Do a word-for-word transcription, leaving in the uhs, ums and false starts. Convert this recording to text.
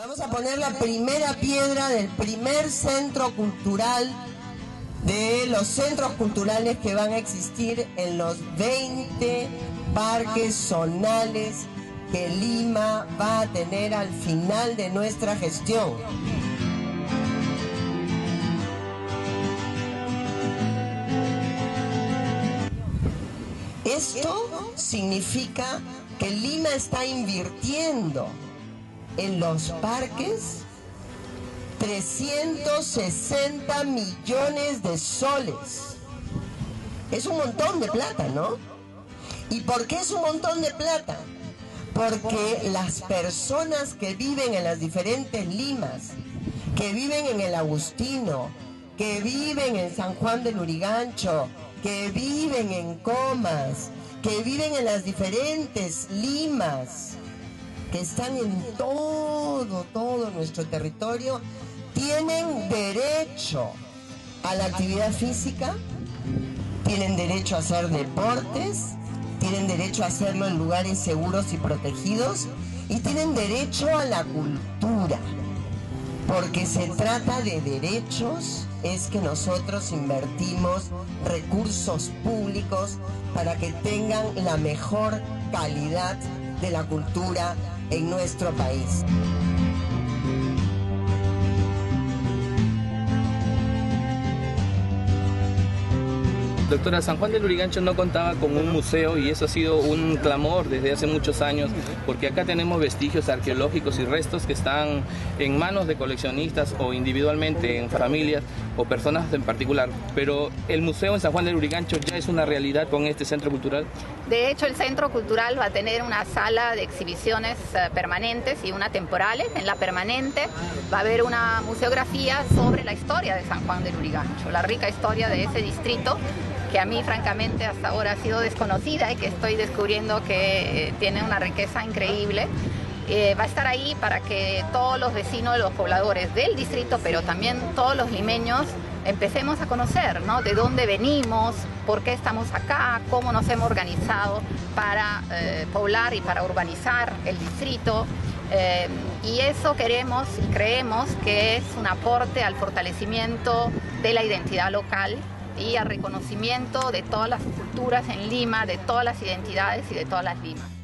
Vamos a poner la primera piedra del primer centro cultural, de los centros culturales que van a existir en los veinte parques zonales que Lima va a tener al final de nuestra gestión. Esto significa que Lima está invirtiendo en los parques trescientos sesenta millones de soles. Es un montón de plata, ¿no? ¿Y por qué es un montón de plata? Porque las personas que viven en las diferentes Limas, que viven en el Agustino, que viven en San Juan de Lurigancho, que viven en Comas, que viven en las diferentes Limas, que están en todo, todo nuestro territorio, tienen derecho a la actividad física, tienen derecho a hacer deportes, tienen derecho a hacerlo en lugares seguros y protegidos, y tienen derecho a la cultura. Porque se trata de derechos, es que nosotros invertimos recursos públicos para que tengan la mejor calidad de la cultura en nuestro país. Doctora, San Juan de Lurigancho no contaba con un museo y eso ha sido un clamor desde hace muchos años, porque acá tenemos vestigios arqueológicos y restos que están en manos de coleccionistas o individualmente en familias o personas en particular, pero el museo en San Juan de Lurigancho ya es una realidad con este centro cultural. De hecho, el centro cultural va a tener una sala de exhibiciones uh, permanentes y una temporales. En la permanente va a haber una museografía sobre la historia de San Juan de Lurigancho, la rica historia de ese distrito, que a mí francamente hasta ahora ha sido desconocida y que estoy descubriendo que eh, tiene una riqueza increíble. Eh, va a estar ahí para que todos los vecinos, los pobladores del distrito, pero también todos los limeños, empecemos a conocer, ¿no?, de dónde venimos, por qué estamos acá, cómo nos hemos organizado para eh, poblar y para urbanizar el distrito. Eh, y eso queremos y creemos que es un aporte al fortalecimiento de la identidad local y al reconocimiento de todas las culturas en Lima, de todas las identidades y de todas las Limas.